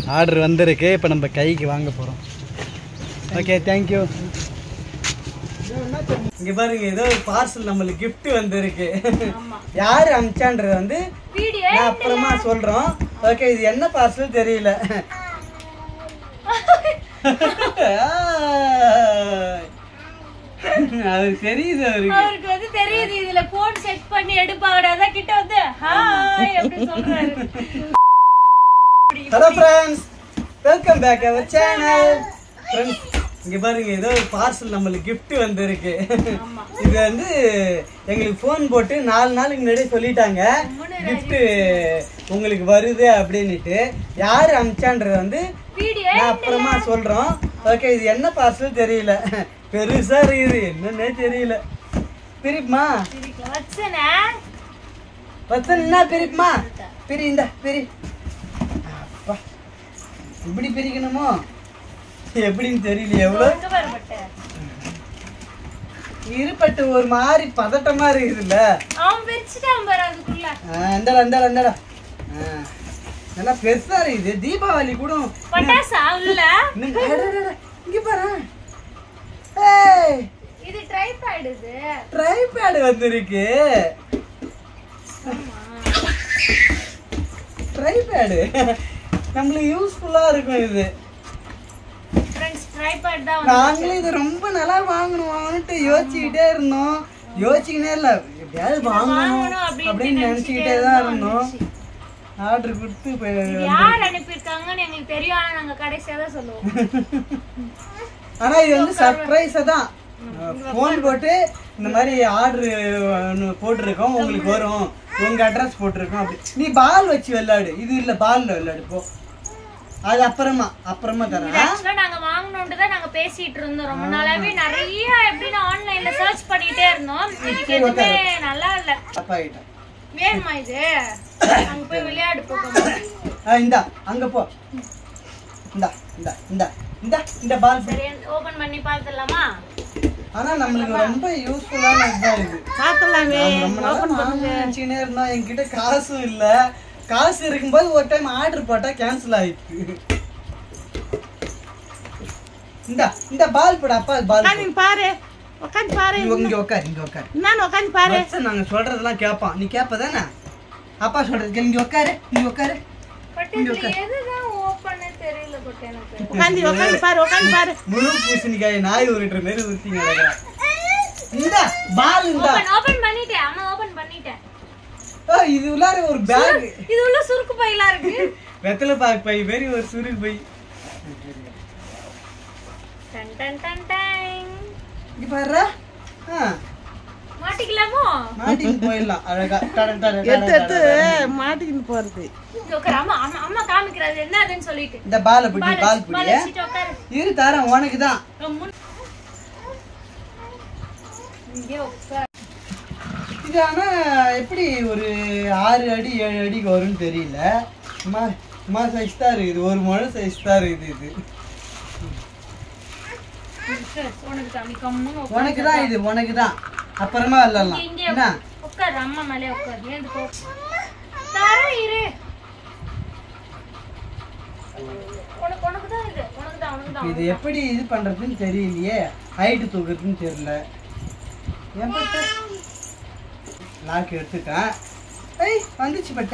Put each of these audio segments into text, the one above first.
Order வந்திருக்கு. இப்போ நம்ம கைக்கு வாங்க போகிறோம். Okay, thank you. இங்கே பாருங்க, ஏதோ ஒரு பார்சல் நம்மளுக்கு கிஃப்ட் வந்திருக்கு. யார் அனுப்பிச்சான்றது வந்து நான் அப்புறமா சொல்கிறோம். ஓகே, இது என்ன பார்சல் தெரியல. அது தெரியுது, அவருக்கு வந்து தெரியுது. இதுல போன் செட் பண்ணி எடுப்பாங்கடா, அத கிட்ட வந்து ஹாய் அப்படி சொல்றாரு. Hello friends, welcome back our channel. Friends, இங்க பாருங்க, ஏதோ ஒரு பார்சல் நம்மளுக்கு gift வந்திருக்கு. இது வந்து எங்களுக்கு ஃபோன் போட்டு 4 நாளுக்கு முன்னாடி சொல்லிட்டாங்க gift உங்களுக்கு வருது அப்படினுட்டு. யார் அனுப்பிச்சான்றது வந்து நான் அப்புறமா சொல்றோம். ஓகே, இது என்ன பார்சல் தெரியல, பெருசா இருக்குது, என்னன்னே தெரியல. பிரிப்புமா வச்சனா பிரிப்புமா, பிரி இந்த பிரி. இப்படி பிரிக்கணுமோ எப்படின்னு தெரியல. எவ்வளவு இருப்பட்டு ஒரு மாதிரி பதட்டமா இருக்குதுல்ல. நல்லா பெருசா இருக்குது. தீபாவளி கூட இங்க பாரு, இது ட்ரைபேட் வந்திருக்கு. ட்ரைபேட் நம்மளுக்கு யூஸ்ஃபுல்லா இருக்கும். இது நாங்களும் இது ரொம்ப நல்லா வாங்கணும்ட்டு யோசிச்சுக்கிட்டே இருந்தோம். யோசிச்சுக்கிட்டே இல்ல, எப்படியாவது வாங்கணும் அப்படின்னு நினைச்சுக்கிட்டே தான் இருந்தோம். ஆர்டர் கொடுத்து ஆனா இது வந்து சர்ப்ரைஸா தான். போன் போட்டு இந்த மாதிரி ஆர்டர் போட்டிருக்கோம், உங்களுக்கு வரும், உங்க அட்ரஸ் போட்டிருக்கோம். அப்படி நீ பால் வச்சு விளையாடு. இது இல்ல, பால்ல விளையாடு போ. அது அப்புறமா தரேன். நாங்க வாங்கணும்னு தான் நாங்க பேசிட்டு இருந்தோம் ரொம்ப நாளாவே. நிறைய எப்படின்னா ஆன்லைன்ல சர்ச் பண்ணிட்டே இருந்தோம். இதுக்கு எதுவுமே நல்லா இல்ல. தப்பாயிட்டா வேணுமா இது? அங்க போய் விளையாடு போகும். இந்தா அங்க போ. இந்தா இந்தா இந்தா இந்தா இந்த பால் சரி, ஓபன் பண்ணி பார்த்தலாமா? ஆனா நம்மளுக்கு ரொம்ப யூஸ்ஃபுல்லான இதுதான் இது. பார்த்தலாமே. ஓபன் பண்ணினே இருந்தோம். என்கிட்ட காசும் இல்ல. காசு இருக்கும்போது ஒரு டைம் ஆர்டர் போட்டா கேன்சல் ஆயிடுச்சு. இந்த பால் போட. அப்பா பால் நீ பாரு, உட்காந்து பாரு. இங்க உட்காரு, இங்க உட்காரு. நான் உட்காந்து பாரு. நாங்க சொல்றதெல்லாம் கேட்பான். நீ கேப்பதானே? அப்பா சொல்றது இங்க உட்காரு, இங்க உட்காரு. எதுதான் ஓபன் தெரியல பட் எனக்கு. உட்காந்து பாரு, உட்காந்து பாரு. முழு பூசணிக்காய் நாய் உருட்டுற மாதிரி உருட்டிங்க நடக்குறா. இந்த பால் இந்த ஓபன் பண்ணிட்டேன். அம்மா ஓபன் பண்ணிட்டேன். இது உள்ளார ஒரு பேக். இது உள்ள சுருக்கு பையில இருக்கு. வெத்தலை பாக்கு பை மாதிரி ஒரு சுருக்கு பை. டன் டன் டன் டன். இங்க பாருடா. மாட்டிக்கலாமோ? மாட்டிக்கு போயிடலாம் அழகா. எடுத்து மாட்டிக்கு போறது. அம்மா அம்மா காமிக்கிறது என்னதுன்னு சொல்லிட்டு. இந்த பால் பிடி, பால் பிடி. இரு தரேன் உனக்கு தான். இங்கே உட்கார். இது ஆனா எப்படி ஒரு 6 அடி 7 அடிக்கு வரும்னு தெரியல. அம்மா சைஸ் தான் இருக்குது, ஒரு முழு சைஸ் தான் இருக்குது. இது உனக்கு தான், இது உனக்கு தான். அப்புறமா விளையாடலாம். என்ன உட்கார், அம்மா மேலே உட்கார். ஏந்து போ. தரேன் இரு. உனக்கு தான் இது, உனக்கு தான். இது எப்படி இது பண்றதுன்னு தெரியலையே. ஹைட் தூக்குறதுன்னு தெரியல. ஏன் பட்ட லாக் எடுத்துட்டேன். ஏய் வந்துச்சு பட்ட.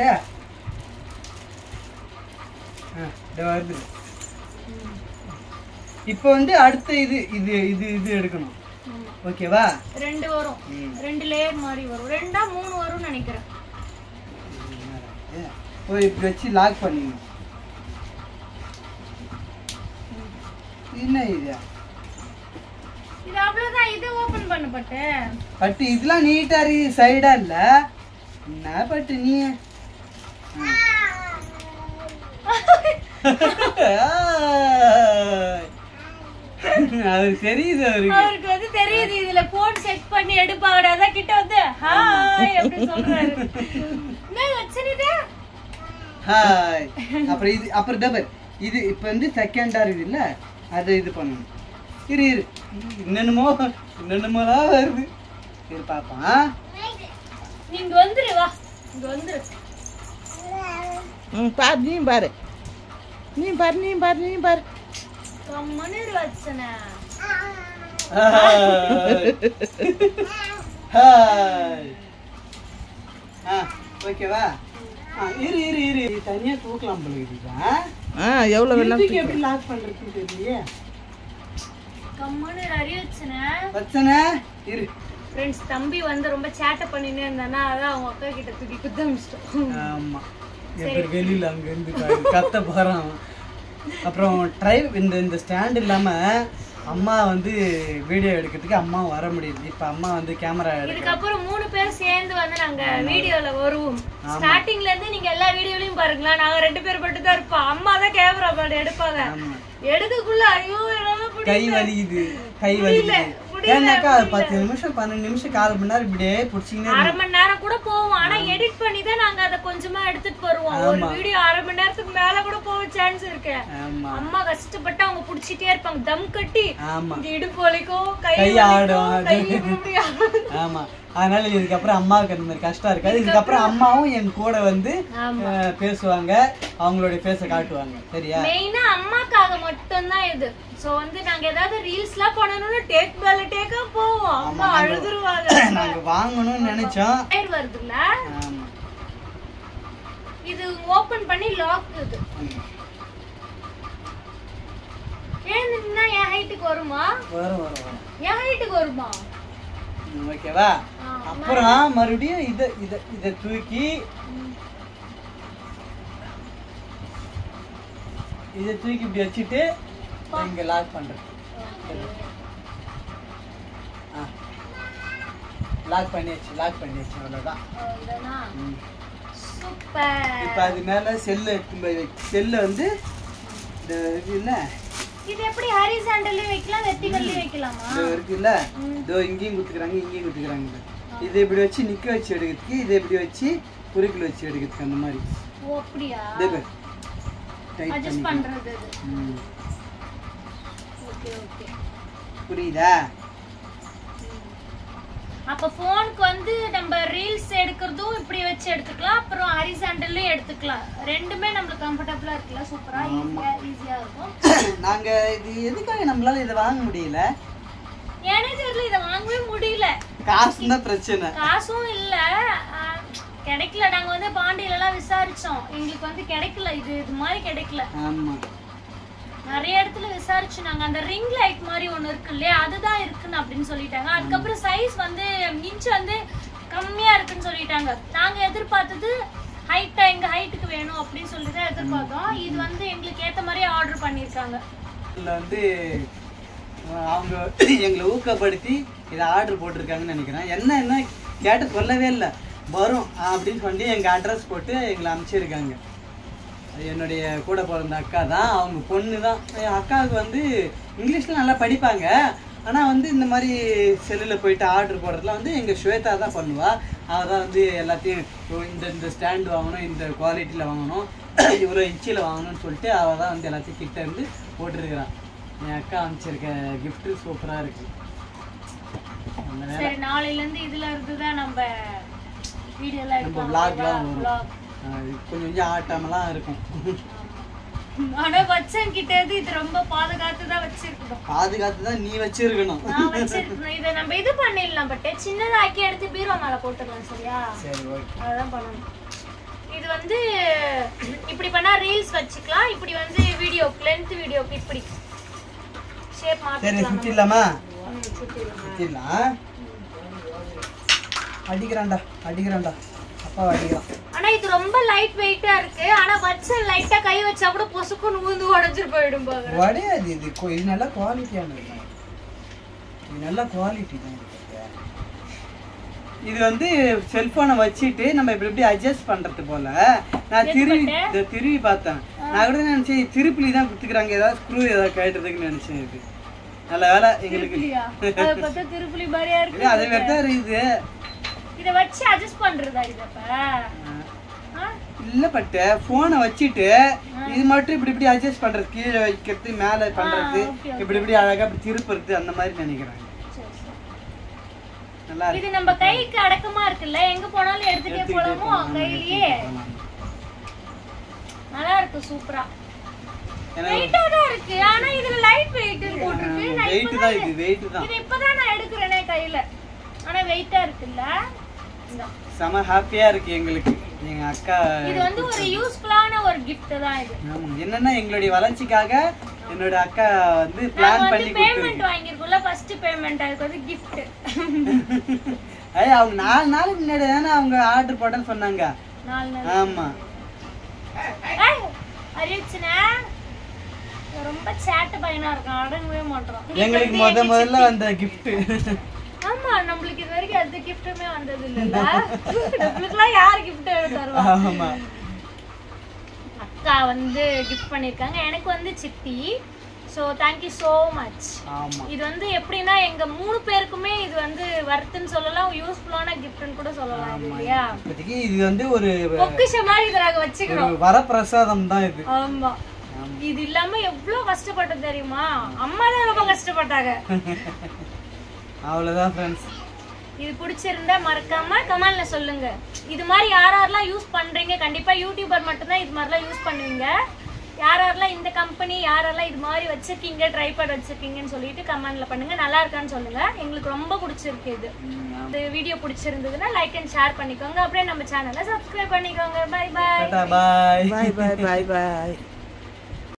வருது. இப்போ வந்து அடுத்த இது இது இது இது எடுக்கணும். ஓகேவா? 2 வரும். 2 லேயர் மாதிரி வரும். 2 3 வரும்னு நினைக்கிறேன். இப்படி வச்சு லாக் பண்ணிடணும். என்ன இது? இது அவ்வளவுதான். இது ஓபன் பண்ண பட்டு இதெல்லாம் நீட்டா இருக்கு, சைடா இல்ல. என்ன பட்டு நீ அது தெரியுது, அவருக்கு வந்து தெரியுது. இதுல போன் செட் பண்ணி எடுப்பாங்கடா, அத கிட்ட வந்து ஹாய் அப்படி சொல்றாரு. நான் வச்சிருந்தே ஹாய். அப்புறம் இது அப்புறம் டபுள் இது இப்போ வந்து செகண்டா இருக்குது இல்ல, அது இது பண்ணணும். இரு என்னென்னமோ வருது. இரு பாப்பா. நீங்க வந்துரு, வா இங்க வந்துரு. பாரு, நீ பாரு. நீ பாரு கம்முன்னு வச்சனே. ஓகேவா? இரு இரு இரு தனியா தூக்கலாம் போல இருக்குதா? எவ்வளவு வேணா எப்படி லாக் பண்றதுன்னு தெரியலையே. கம்முன்னு அறி வச்சனே. வச்சனே இரு. ஃப்ரெண்ட்ஸ் தம்பி வந்து ரொம்ப சேட்டை பண்ணினே இருந்தானா, அதான் அவங்க அக்கா கிட்ட தூக்கி குத்தமிச்சிட்டோம். ஆமா எப்படி வெளியில அங்க இருந்து கத்த போறான். அப்புறம் இந்த ஸ்டாண்ட் இல்லாம அம்மா வந்து வீடியோ எடுக்கிறதுக்கு அம்மா வர முடியுது. இப்ப அம்மா வந்து கேமரா இதுக்கப்புறம் 3 பேர் சேர்ந்து வந்து நாங்க வீடியோல வருவோம். ஸ்டார்டிங்ல இருந்து நீங்க எல்லா வீடியோலயும் பாருங்களா, நாங்க 2 பேர் மட்டும் தான் இருப்போம். அம்மா தான் கேமரா பாடு எடுப்பாங்க. எடுக்கக்குள்ள ஐயோ கை வலிக்குது. ஏன்னாக்கா 10 நிமிஷம் 12 நிமிஷம் 1/4 மணி நேரம் இப்படியே பிடிச்சிங்கன்னா 1/2 மணி நேரம் கூட போவோம். ஆனா எடிட் பண்ணி தான் நாங்க அதை கொஞ்சமா எடுத்துட்டு வருவோம். ஒரு வீடியோ 1/2 மணி நேரத்துக்கு மேல கூட போக சான்ஸ் இருக்கு. அம்மா கஷ்டப்பட்டு அவங்க புடிச்சிட்டே இருப்பாங்க தம் கட்டி. இடுப்பு வலிக்கும், கை ஆடும். ஆமா அதனால இதுக்கப்புறம் அம்மாவுக்கு அந்த மாதிரி கஷ்டம் இருக்காது. இதுக்கப்புறம் அம்மாவும் என் கூட வந்து பேசுவாங்க, அவங்களுடைய பேச காட்டுவாங்க. சரியா? மெயினா அம்மாக்காக மட்டும் தான் இது. சோ வந்து நாங்க ஏதாவது ரீல்ஸ்லாம் பண்ணனும்னா டேக் மேல டேக்கா போவோம். அம்மா அழுதுருவாங்க. நாங்க வாங்கணும்னு நினைச்சோம். டயர் வருதுல. ஆமா இது ஓபன் பண்ணி லாக் இது. ஏன்னா என் ஹைட்டுக்கு வருமா? வரும். என் ஹைட்டுக்கு வருமா? ஓகேவா? அப்புறம் மறுபடியும் இத தூக்கி இப்படி வச்சுட்டு இங்க லாக் பண்றது. லாக் பண்ணியாச்சு அவ்வளவுதான். சூப்பர். இப்ப அது மேல செல்ல வந்து இல்ல இது எப்படி ஹாரிசான்டல்லி வைக்கலாம், வெர்டிகல்லி வைக்கலாமா? இது இருக்குல்ல, இதோ இங்கேயும் குத்துக்கறாங்க. இதை இப்படி வச்சு நிக்க வச்சு எடுக்கிறதுக்கு, இதை இப்படி வச்சு குறுக்குல வச்சு எடுக்கிறதுக்கு அந்த மாதிரி. ஓ அப்படியா? டைட் அட்ஜஸ்ட் பண்றது இது. ஓகே புரியுதா? அப்ப போனுக்கு வந்து நம்ம ரீல்ஸ் எடுக்கிறதும் இப்படி வச்சு எடுத்துக்கலாம், அப்புறம் ஹாரிசான்டல்லையும் எடுத்துக்கலாம். ரெண்டுமே நமக்கு கம்ஃபர்ட்டபிளா இருக்குல்ல, சூப்பரா ஈஸியா இருக்கும். நாங்க இது எதுக்காக நம்மளால இத வாங்க முடியல? எனக்கு தெரியல, இத வாங்கவே முடியல. காசு தான் பிரச்சனை. காசும் இல்ல, கிடைக்கல. நாங்க வந்து பாண்டியில எல்லாம் விசாரிச்சோம், எங்களுக்கு வந்து கிடைக்கல. இது மாதிரி கிடைக்கல. ஆமா நிறைய இடத்துல விசாரிச்சு நாங்க அந்த ரிங் லைட் மாதிரி ஒண்ணு இருக்கு இல்லையா, அதுதான் இருக்குன்னு அப்படின்னு சொல்லிட்டாங்க. அதுக்கப்புறம் சைஸ் வந்து இன்ச் வந்து கம்மியா இருக்குன்னு சொல்லிட்டாங்க. நாங்க எதிர்பார்த்தது ஹைட்டா எங்க ஹைட்டுக்கு வேணும் அப்படின்னு சொல்லிதான் எதிர்பார்த்தோம். இது வந்து எங்களுக்கு ஏத்த மாதிரி ஆர்டர் பண்ணிருக்காங்க. இதுல வந்து அவங்க எங்களை ஊக்கப்படுத்தி இதை ஆர்டர் போட்டிருக்காங்கன்னு நினைக்கிறேன். என்ன கேட்டு சொல்லவே இல்லை, வரும் அப்படின்னு சொல்லி எங்க அட்ரஸ் போட்டு எங்களை அனுப்பிச்சிருக்காங்க. என்னுடைய கூட பிறந்த அக்கா தான், அவங்க பொண்ணு தான். என் அக்காவுக்கு வந்து இங்கிலீஷ்ல நல்லா படிப்பாங்க. ஆனால் வந்து இந்த மாதிரி செல்லில் போயிட்டு ஆர்டர் போடுறதுலாம் வந்து எங்கள் ஸ்வேதா தான் பண்ணுவாள். அவள் தான் வந்து எல்லாத்தையும் இந்த ஸ்டாண்டு வாங்கணும், இந்த குவாலிட்டியில் வாங்கணும், இவ்வளோ இன்ச்சில் வாங்கணும்னு சொல்லிட்டு அவள் தான் வந்து எல்லாத்தையும் கிட்ட இருந்து போட்டுருக்குறான். என் அக்கா அனுப்பிச்சிருக்க கிஃப்ட்டு சூப்பராக இருக்குது. சரி, நாளையிலேருந்து இதில் இருந்து தான் நம்ம வீடியோலாம் நம்ம vlogலாம் வரும். கொஞ்சம் ஆட்டாமலாம் இருக்கும். ஆனா வச்சன் கிட்ட இது ரொம்ப பாதுகாத்து தான் வச்சிருக்கணும். பாதுகாத்து தான் நீ வச்சிருக்கணும். நான் வச்சிருக்கணும். இத நம்ம இது பண்ணிடலாம், பட் சின்னதாக்கி எடுத்து பீரோ மேல போட்டுடலாம். சரியா? சரி, ஓகே. அதான் பண்ணணும். இது வந்து இப்படி பண்ணா ரீல்ஸ் வச்சுக்கலாம், இப்படி வந்து வீடியோ லென்த் வீடியோக்கு இப்படி ஷேப் மாத்திக்கலாம். சரி, சுத்திடலாமா? சுத்திடலாம். அடிக்கறான்டா அப்பா அடிக்கறான். ஆனா இது ரொம்ப லைட் வெயிட்டா இருக்கு. ஆனா வச்ச லைட்டா கை வச்சா கூட பொசுக்குன்னு ஊந்து உடைஞ்சிட்டு போயிடும் பாருங்க. உடையாது. இது நல்ல குவாலிட்டியானது. இது நல்ல குவாலிட்டி தான். இது வந்து செல்போனை வச்சுட்டு நம்ம இப்படி அட்ஜஸ்ட் பண்றது போல. நான் திருவி பார்த்தேன். நான் கூட நினைச்சேன் திருப்பிலி தான் குத்துக்கிறாங்க, ஏதாவது ஸ்க்ரூ ஏதாவது கட்டுறதுக்கு நினைச்சேன். இது நல்ல வேலை எங்களுக்கு திருப்புலி மாதிரியா இருக்கு. அதே மாதிரி தான் இருக்குது. இத வச்சு அட்ஜஸ்ட் பண்றதா இதப்ப? இல்ல பட் போனை வச்சிட்டு இது மட்டும் இப்படி அட்ஜஸ்ட் பண்றது, கீழே வைக்கிறது, மேல பண்றது, இப்படி அழகா இப்படி திருப்புறது, அந்த மாதிரி நினைக்கிறாங்க. நல்லா இது நம்ம கைக்கு அடக்கமா இருக்குல்ல, எங்க போனாலும் எடுத்துட்டே போலாமோ கையிலேயே. நல்லா இருக்கு, சூப்பரா. வெயிட்னு போட்டுருக்கு. நான் வெயிட் தான் இது, வெயிட் தான். இது இப்பதான் நான் எடுக்கிறேனே கையில. ஆனா வெயிட்டா இருக்குல்ல. இந்த செம ஹாப்பியா இருக்கு எங்களுக்கு. எங்க அக்கா இது வந்து ஒரு யூஸ்ஃபுல்லான ஒரு gift தான் இது. ஆமா, என்னன்னா எங்களுடைய வளர்ச்சிக்காக என்னோட அக்கா வந்து பிளான் பண்ணி பேமெண்ட் வாங்கிருக்கோம்ல, ஃபர்ஸ்ட் பேமெண்ட் அதுக்கு வந்து gift. ஐயா அவங்க 4 நாளுக்கு முன்னாடி தானே அவங்க ஆர்டர் போட்டேன்னு சொன்னாங்க. 4 நாள். ஆமா. அறிவிச்சனா ரொம்ப சேட்ட பையனா இருக்கான், அடங்கவே மாட்டான். எங்களுக்கு முதல்ல வந்த gift. ஆமா, நம்மளுக்கு இது வரைக்கும் எந்த கிஃப்ட்டுமே வந்தது இல்லல்ல. நம்மளுக்குலாம் யார் gift தருவா? ஆமா. அக்கா வந்து gift பண்ணிருக்காங்க. எனக்கு வந்து சித்தி. So thank you so much. ஆமா. இது வந்து எப்படின்னா எங்க 3 பேருக்குமே இது வந்து வர்த்துன்னு சொல்லலாம், யூஸ்ஃபுல்லான கிஃப்ட்னு கூட சொல்லலாம் இல்லையா? இப்போதைக்கு இது வந்து ஒரு பொக்கிஷ மாதிரி இத நாங்க வச்சுக்கிறோம். வரப்பிரசாதம் தான் இது. ஆமா. இது இல்லாம எவ்வளவு கஷ்டப்பட்டது தெரியுமா? அம்மா தான் ரொம்ப கஷ்டப்பட்டாங்க. அவ்வளவுதான் ஃப்ரெண்ட்ஸ். இது பிடிச்சிருந்தா மறக்காம கமெண்ட்ல சொல்லுங்க. இது மாதிரி யாரெல்லாம் யூஸ் பண்றீங்க? கண்டிப்பா யூடியூபர் மட்டும் தான் இது மாதிரிலாம் யூஸ் பண்ணுவீங்க. யாரெல்லாம் இந்த கம்பெனி யாரெல்லாம் இது மாதிரி வச்சிருக்கீங்க, ட்ரைபாட் வச்சிருக்கீங்கன்னு சொல்லிட்டு கமெண்ட்ல பண்ணுங்க. நல்லா இருக்கான்னு சொல்லுங்க. எங்களுக்கு ரொம்ப பிடிச்சிருக்கு இது. இந்த வீடியோ பிடிச்சிருந்ததுன்னா லைக் அண்ட் ஷேர் பண்ணிக்கோங்க. அப்படியே நம்ம சேனலை சப்ஸ்கிரைப் பண்ணிக்கோங்க. Bye bye. Bye bye bye bye பாய்.